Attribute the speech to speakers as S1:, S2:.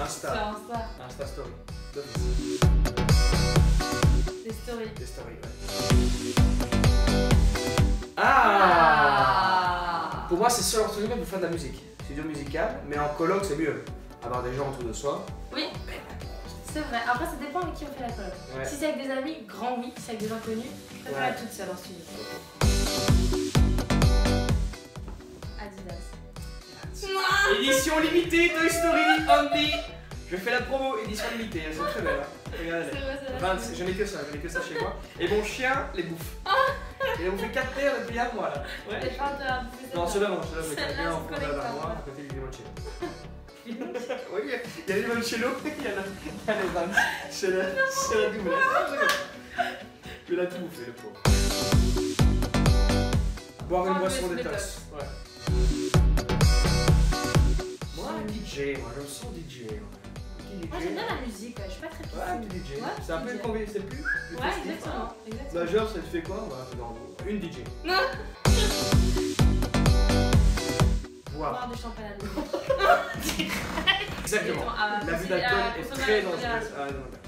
S1: Insta.
S2: Sur Insta.
S1: Insta Story.
S2: Des stories.
S1: Des stories, ouais. Ah, pour moi, c'est seul entre nous pour faire de la musique. Studio musical, mais en coloc, c'est mieux. Avoir des gens autour de soi.
S2: Oui. C'est vrai. Après, ça dépend avec qui on fait la coloc.
S1: Ouais.
S2: Si c'est avec des amis, grand oui. Si c'est avec des inconnus, je préfère
S1: Ouais.
S2: être toute seule en studio. Adidas.
S1: Édition limitée Toy Story Only. Je fais la promo, édition limitée, elles sont très belles. Hein. Regardez.
S2: C'est vrai, c'est vrai.
S1: 20, je n'ai que ça chez moi. Et mon chien les bouffe. Il a bouffé 4 paires depuis un mois là. Ouais.
S2: T'es pas en train de bouffer
S1: Non,
S2: ça.
S1: ceux-là non, ceux-là je les
S2: Celle-là,
S1: connais bien en
S2: c'est
S1: fond de
S2: collector,
S1: l'armoire,
S2: ouais.
S1: à côté du limoncello. Oui, il y a les limoncello, il y a les vannes. C'est la double. Je vais la tout bouffer, le pauvre. Boire une
S2: Ah,
S1: boisson
S2: mais
S1: détox.
S2: c'est
S1: Ouais. Moi, DJ, moi, je me sens DJ.
S2: Moi j'aime bien la musique, ouais. Je suis pas très
S1: Ouais,
S2: piscine.
S1: du DJ.
S2: Ouais,
S1: C'est un peu
S2: DJ.
S1: une convivialité, c'est plus.
S2: Ouais, exactement. Exactement.
S1: Majeur, ça te fait quoi? Voilà, c'est dans une DJ.
S2: Non.
S1: Boire.
S2: Boire du champagne à l'eau.
S1: Exactement.
S2: Ah,
S1: L'abus
S2: c'est-
S1: d'alcool
S2: ah,
S1: est
S2: consommer
S1: très
S2: à modération.
S1: dangereux. Ah, non,